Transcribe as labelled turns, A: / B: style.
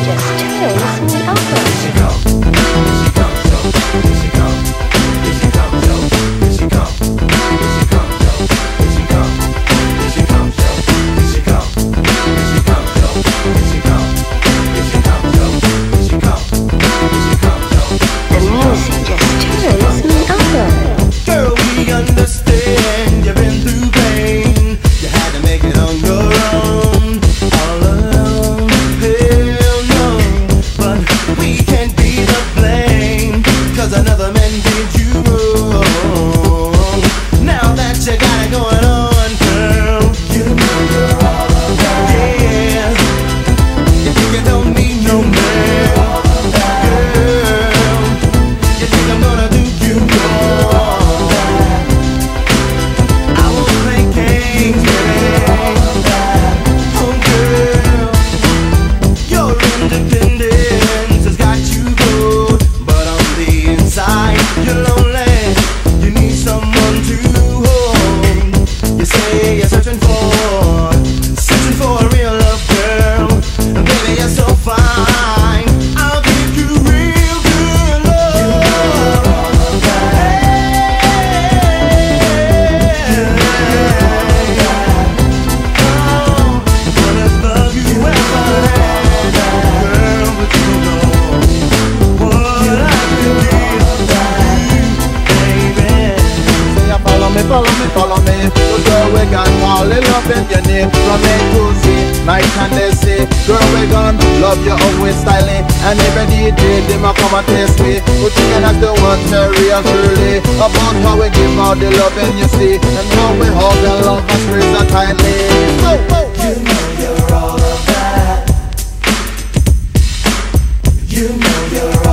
A: Follow me, the girl we gon' fall in love in your name. From A to Z, night and day say, girl we gon' love you always styling. And every day they ma come and test me. But you can ask the one very and truly about how we give out the loving you see, and how we hug and love and squeeze and tightly.
B: You know you're all of that. You know you're all